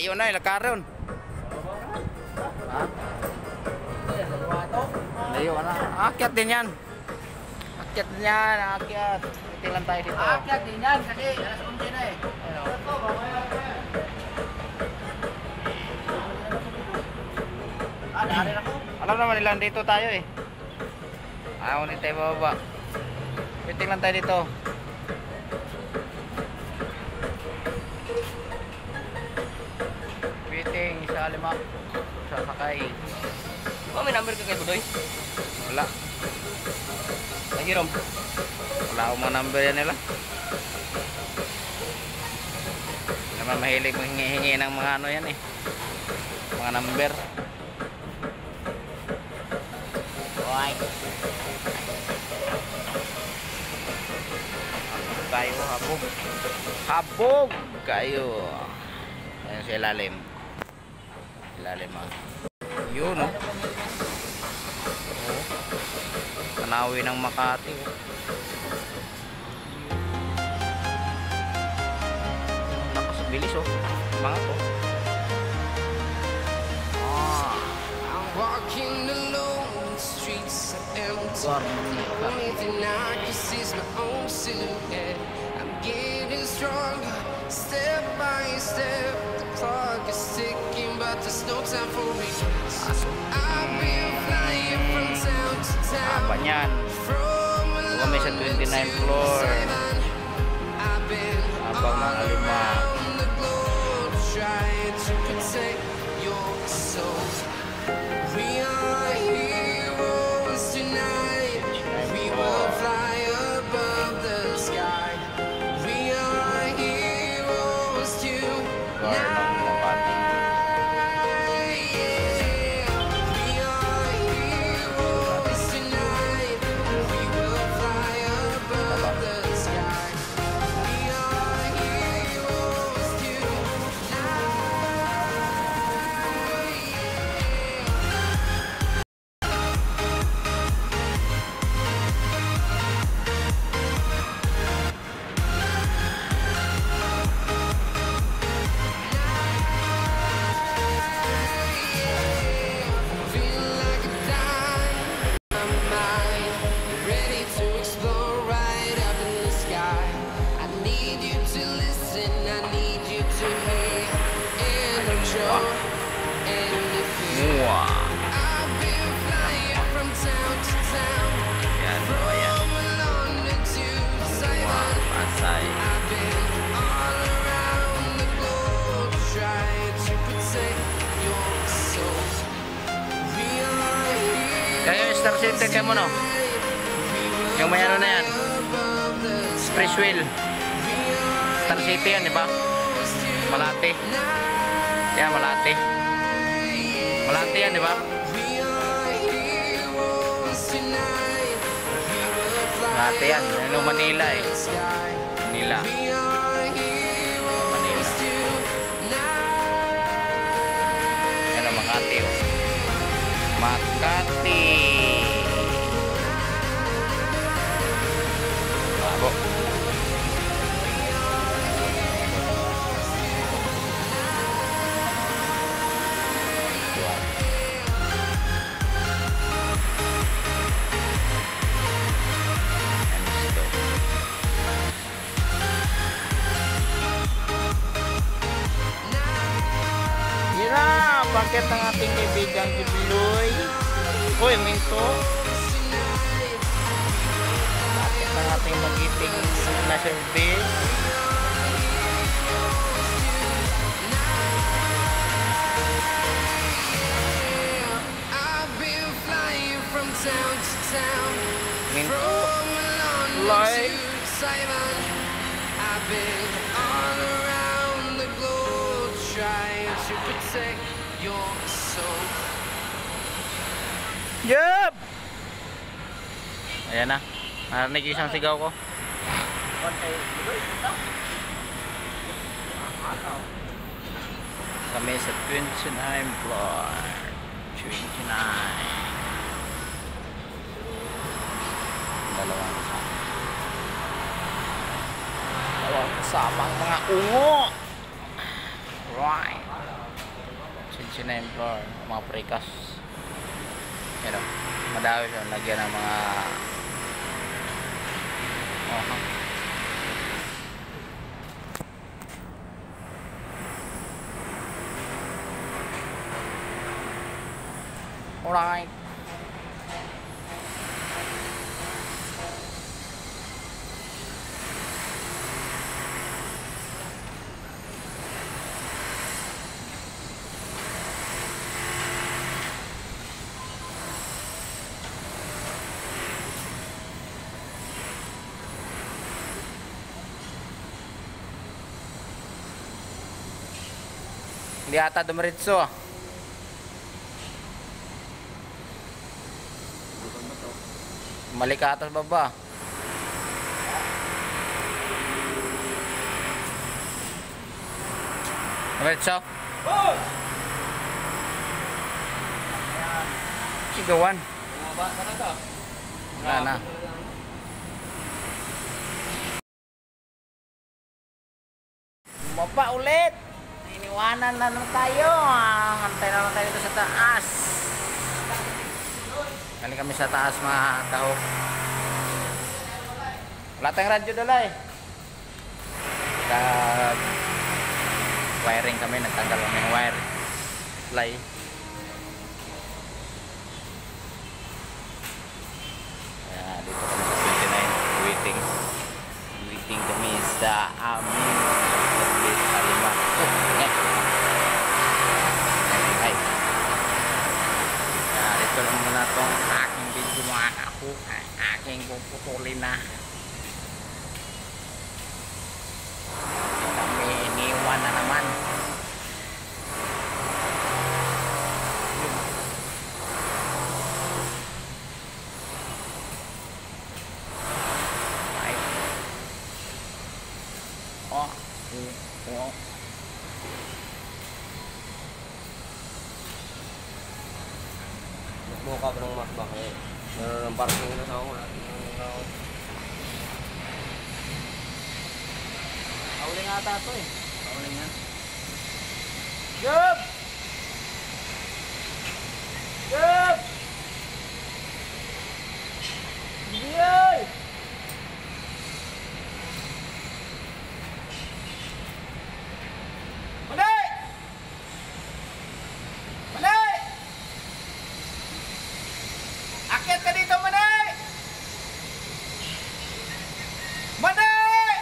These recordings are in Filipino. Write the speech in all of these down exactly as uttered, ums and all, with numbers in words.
Layo na, lakaron. Ha? Layo na. Akyat din yan. Akyat din yan, akyat. Ito lang tayo dito. Akyat din yan, kasi alas onse na eh. Ah, daanin ako. Alam naman nila, dito tayo eh. Ayaw ulit tayo bababa. Piting lang tayo dito. Piting, isa lima. Sasakay. Oh, may number ka kay Budoy? Wala. Lagi rom. Wala akong mga number yan nila. Naman mahilig menghingi-hingi ng mga ano yan eh. Mga number. Why? Tayo habog. Habog kayo. Ayan sa ilalim. Ilalim ah. Yun oh. Oh. Tanawi ng Makati oh. Nakas bilis oh. Mga to. Ah. Walking alone, the streets are empty. Only thing I can see is my own silhouette. I'm getting stronger, step by step. The clock is ticking, but there's no time for me. I've been flying from town to town. Apa yan? From Kami sa twenty-ninth floor. I've been Abang mga lima. around the globe trying to protect your soul. We are heroes tonight. We will fly above the sky. We are heroes tonight. Yeah. We are heroes tonight. We will fly above the sky. We are heroes tonight. Feel like a dime, my mind ready to explore right up in the sky. I need you to listen, I need you to hear and enjoy and feel. Mua. I've been flying from town to town, Yan o, ayan. from London to Mua. Taiwan. Pasay. I've been all around the globe trying to protect your soul. We are here. Kaya yung Star City ka mo no? Yung may ano na yan? Express wheel. Star City yan, di ba? Malate. Yan, Malate. Malate yan, di ba? Malate yan. Yan yung Manila eh. Manila. Manila. Yan ang Makati oh. Makati. Bravo. Hira, bakit ang ating kaibigang Kibuloy? Uy, minto. Bakit ang ating magiting na service? I've been flying from town to town, Minto. from London Like. to Taiwan. I've been all around the globe trying to protect your soul. Yup! Ayan na. Narinig isang sigaw ko. Kami sa twenty-nine floor. twenty-nine. Dalawang kasama. Dalawang kasamang mga ungo. Right. mezzanine floor, mga precast. Yan o, madami siya, lagyan ng mga oh, alright. Hindi ata dumiretso. Mali ka atas baba. Dumiretso. Sigawan. Bumaba ka na to. Wala na. Bumaba ulit. Iniwanan na lang tayo. Hantay na lang tayo dito sa taas. Galing kami sa taas mga kahok. Wala tayong radyo dala eh. Nag wiring kami. Nagtanggal kami ng wire. Fly. Ayan, dito kami sa twenty-nine. Waiting. Waiting kami sa aming Alima. Oh, ayan. Ay. Uh, dito lang muna itong aking video mga ako. Aking puputulin na. Kami iniwan na naman. Ay. Oh. Oh. Buka pa ng mas bakit. Meron ng parking na sa ako. Kauling ata ito eh. Kauling yan. Job! Job! Biyay! Manay! Manay! Akyat ka dito, Manay! Manay!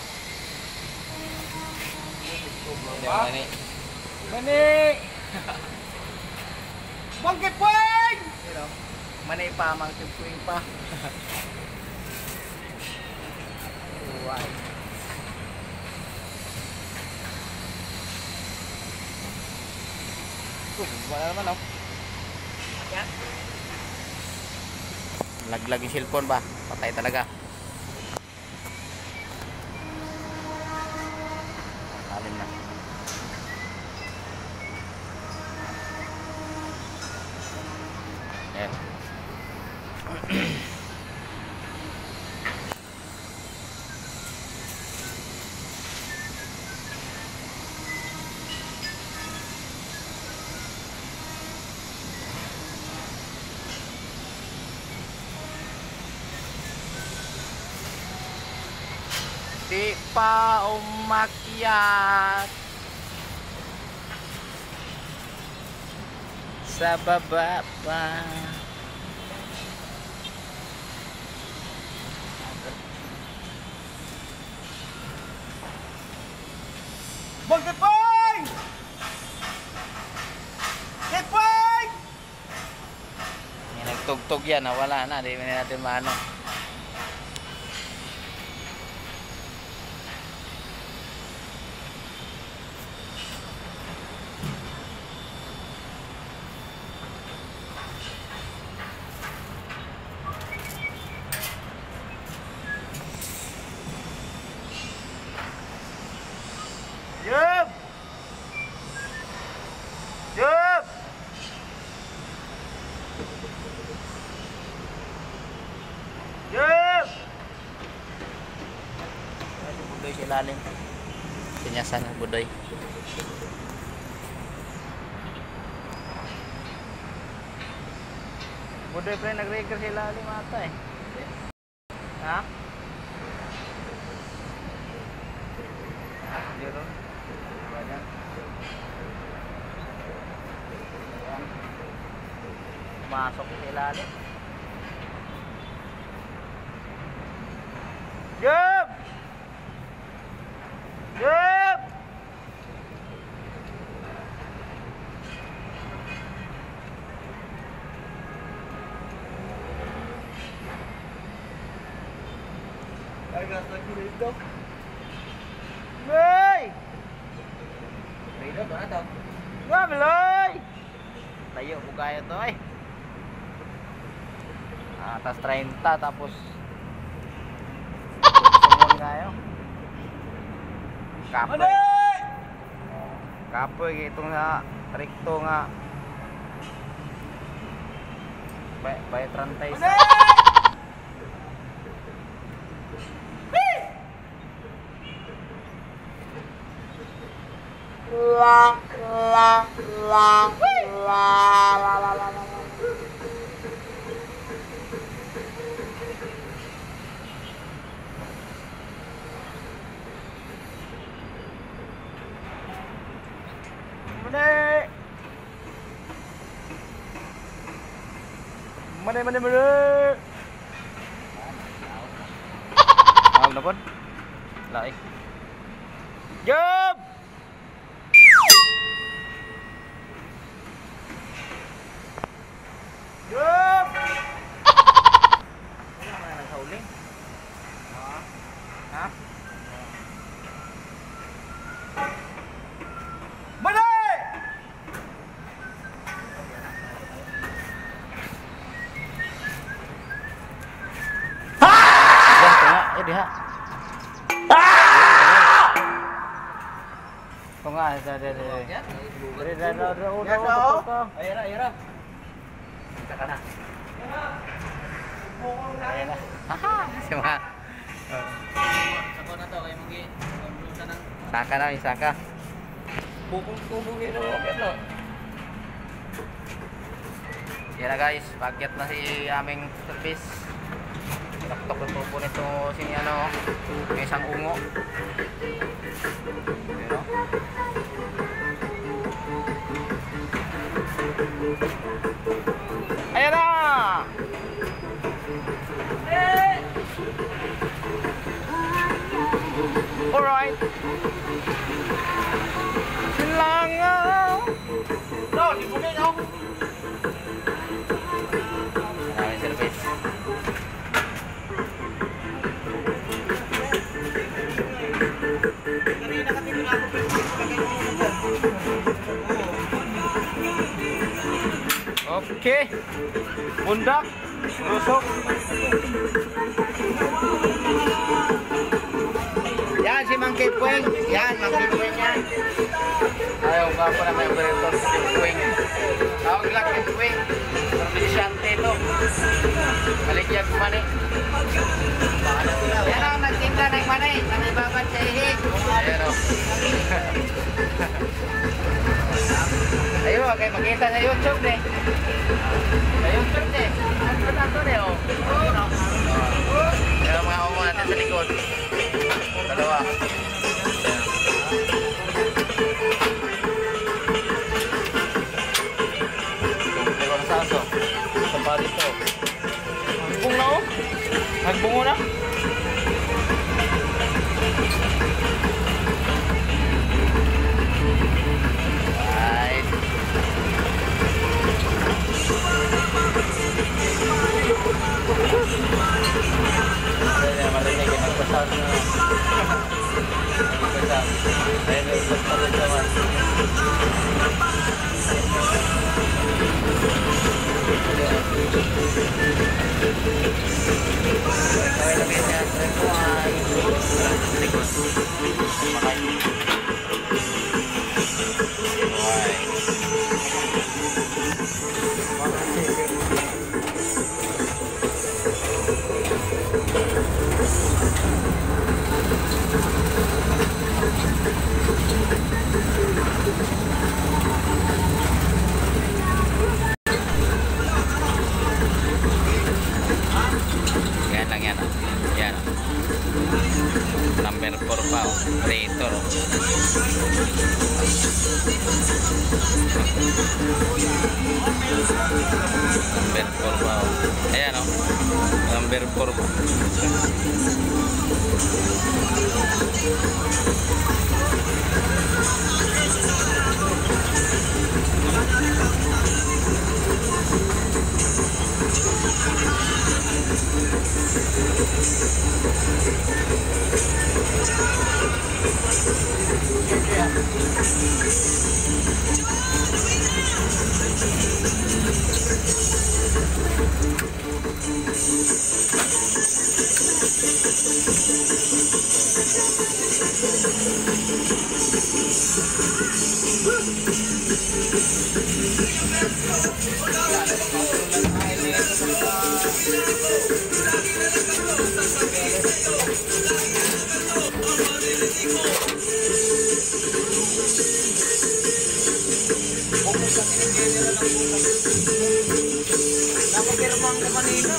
Mani. Manay! Monkey Point! You know, Manay pa, Monkey Point pa. Right. Uh, wala naman oh. Yan. Laglag yung cellphone ba? Patay talaga. Alim na. Ayan. Di pa umakyat sa baba pa. Monkey Point! Monkey Point! May nagtugtog yan, nawala na, di na natin maano. Yup! Yup! Yup! Ay, budoy sa ilalim. Sinyasan ng budoy. Budoy pre nag-reker sa ilalim ata eh. Ha? Zero. Ganyan. Ayan. Masok sa ilalim. Yup! Yup! Gas lagi dito. Hey! Dito ba ito? Wah, beloy! Tayo po kaya to ay. Atas thirty tapos sumon kayo. Kapoy. Kapoy gitu nga rekto nga. Bay bay trantay sa. La la la la la la la la. Mane mane mane. Awag na pod. Laik. Job. Job. Ano na nagsauli? Ha? Ha? Mane! Eh dia. Kung nga, ada ada ada. Dari dari dari udah. Ayara, ayara. Kita kana. Ayan na. Haha, sima. Sako na to kay Mugi. Konblusa nang Saka na, saka. bukong-bukong ito. Okay to. Yan na guys, pagyat na si aming service. Pinaktok na po nito si ano, may isang ungo. Ayan o. Ayan na! Alright. Silangaw. No, di bumi no. Maraming service. Okay. Bundak. Rusok. Yan si Mang Kitwing. Yan, Mang Kitwing yan. Ayaw ka po na may operator si Kitwing. Tawag lang Kitwing. Provisyante ito. Maligyan ko mani. Yan ang nagtinda ng mani. Nanibabad sa ihig. Ayan o. Ayun, okay, makita sa YouTube eh. Sa YouTube eh. Ano na ito eh o. Yan ang mga umo natin sa likod. Dalawa. Ito ang saso. Sa palito. Nagbung na o. Nagbungo na. Right. Ayan, marinig yung nagpasal na. Nagpasal. Ayan, nagpasal naman. Kaya labihin niya. Ayan po ay likod. Makain. four pa. Oh. Ayan o. Oh. Number four pa. Napapirmang na kanina.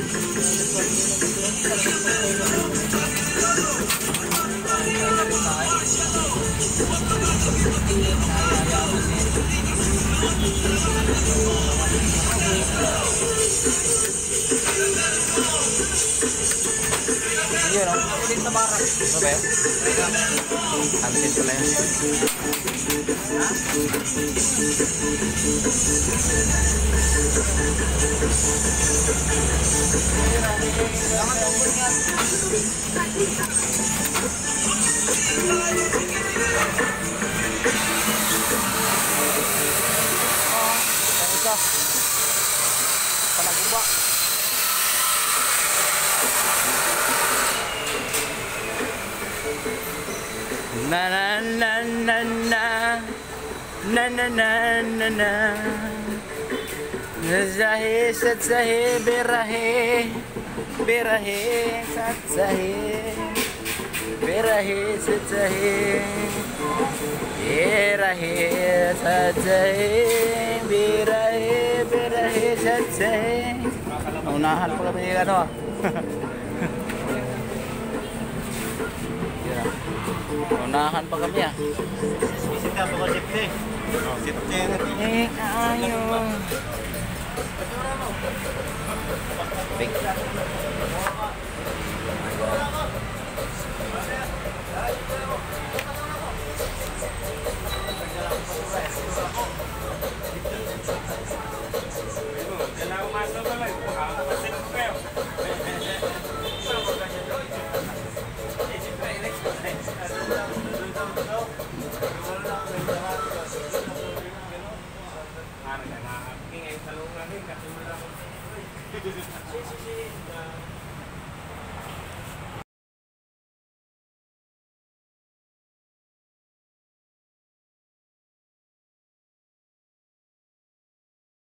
Sige, no? Ulit sa barak. Ano ba yun? Sunset pala yun. Palaguba. Na na na na na na na na na na Zahe sat zahe berahe berahe sat zahe berahe sat zahe berahe sat zahe berahe berahe sat zahe. Naunahan po kami yung ano ah. Unahan pa kami ah. Isip ka po ko sip eh. Sip Eh, ayo. Big.